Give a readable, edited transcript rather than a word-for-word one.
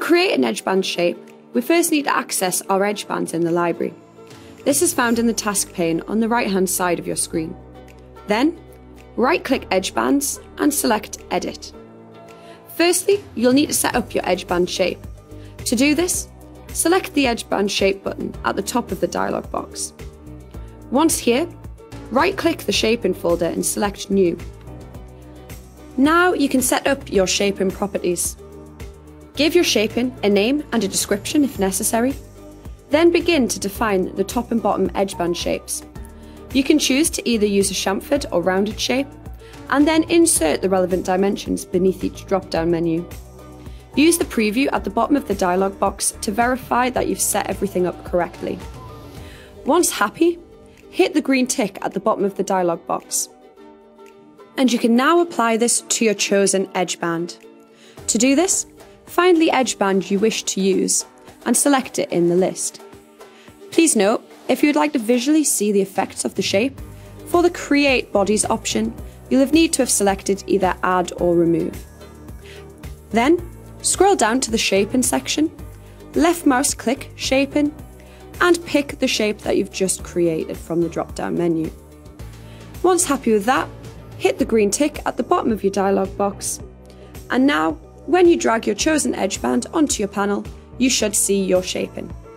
create an edgeband shape, we first need to access our edgebands in the library. This is found in the task pane on the right-hand side of your screen. Then, right-click Edgebands and select Edit. Firstly, you'll need to set up your edgeband shape. To do this, select the Edgeband Shape button at the top of the dialog box. Once here, right-click the Shaping folder and select New. Now you can set up your shaping properties. Give your shaping a name and a description if necessary. Then begin to define the top and bottom edgeband shapes. You can choose to either use a chamfered or rounded shape, and then insert the relevant dimensions beneath each drop-down menu. Use the preview at the bottom of the dialog box to verify that you've set everything up correctly. Once happy, hit the green tick at the bottom of the dialog box. And you can now apply this to your chosen edgeband. To do this, find the edgeband you wish to use and select it in the list. Please note, if you would like to visually see the effects of the shape, for the Create Bodies option, you'll need to have selected either Add or Remove. Then, scroll down to the Shaping section, left mouse click Shaping, and pick the shape that you've just created from the drop-down menu. Once happy with that, hit the green tick at the bottom of your dialog box. And now, when you drag your chosen edgeband onto your panel, you should see your shaping.